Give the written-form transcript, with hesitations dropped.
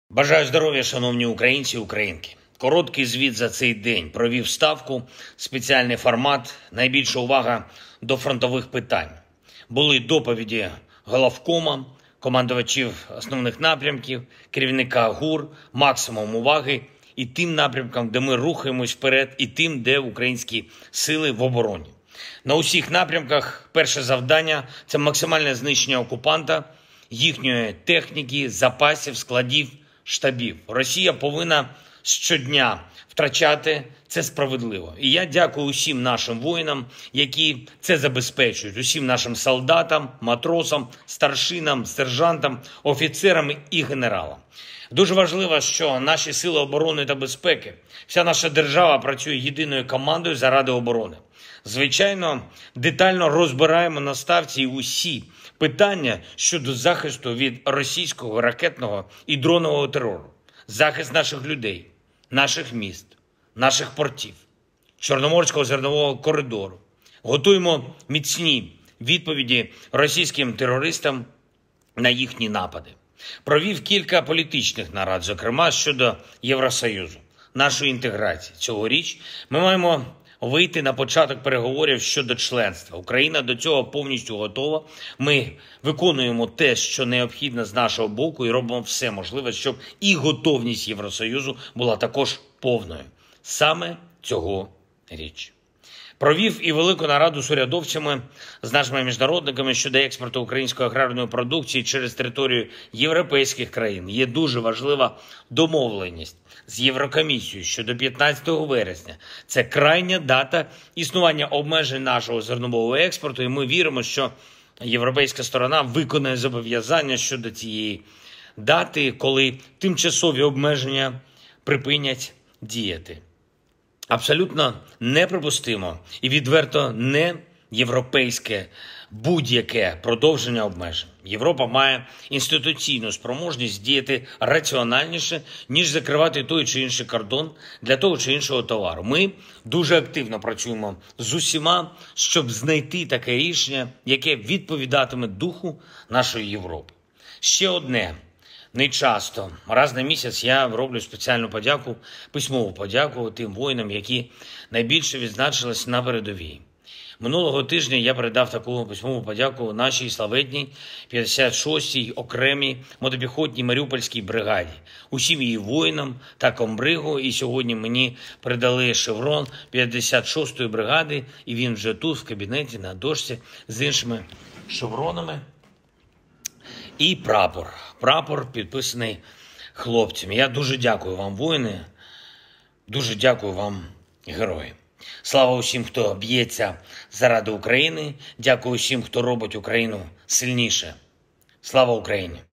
Бажаю здоров'я, шановні українці і українки. Короткий звіт за цей день. Провів ставку, спеціальний формат, найбільша увага до фронтових питань. Були доповіді головкома, командувачів основних напрямків, керівника ГУР, максимум уваги і тим напрямкам, де ми рухаємось вперед, і тим, де українські сили в обороні. На усіх напрямках перше завдання – це максимальне знищення окупанта, їхньої техніки, запасів, складів, штабів. Росія повинна щодня втрачати, це справедливо. І я дякую усім нашим воїнам, які це забезпечують, усім нашим солдатам, матросам, старшинам, сержантам, офіцерам і генералам. Дуже важливо, що наші сили оборони та безпеки, вся наша держава працює єдиною командою заради оборони. Звичайно, детально розбираємо на ставці усі питання щодо захисту від російського ракетного і дронового терору. Захист наших людей, наших міст, наших портів, Чорноморського зернового коридору. Готуємо міцні відповіді російським терористам на їхні напади. Провів кілька політичних нарад, зокрема щодо Євросоюзу, нашої інтеграції. Цьогоріч ми маємо вийти на початок переговорів щодо членства. Україна до цього повністю готова. Ми виконуємо те, що необхідно з нашого боку, і робимо все можливе, щоб і готовність Євросоюзу була також повною. Саме цього річ. Провів і велику нараду з урядовцями, з нашими міжнародниками щодо експорту української аграрної продукції через територію європейських країн. Є дуже важлива домовленість з Єврокомісією щодо 15 вересня. Це крайня дата існування обмежень нашого зернового експорту, і ми віримо, що європейська сторона виконає зобов'язання щодо цієї дати, коли тимчасові обмеження припинять діяти. Абсолютно неприпустимо і відверто не європейське будь-яке продовження обмежень. Європа має інституційну спроможність діяти раціональніше, ніж закривати той чи інший кордон для того чи іншого товару. Ми дуже активно працюємо з усіма, щоб знайти таке рішення, яке відповідатиме духу нашої Європи. Ще одне. Не часто, раз на місяць я роблю спеціальну подяку, письмову подяку тим воїнам, які найбільше відзначились на передовій. Минулого тижня я передав таку письмову подяку нашій славетній 56-й окремій мотопіхотній Маріупольській бригаді, усім її воїнам та комбригу, і сьогодні мені передали шеврон 56-ї бригади, і він вже тут, в кабінеті, на дошці, з іншими шевронами. І прапор підписаний хлопцями. Я дуже дякую вам, воїни, дуже дякую вам, герої. Слава усім, хто б'ється заради України, дякую усім, хто робить Україну сильніше. Слава Україні!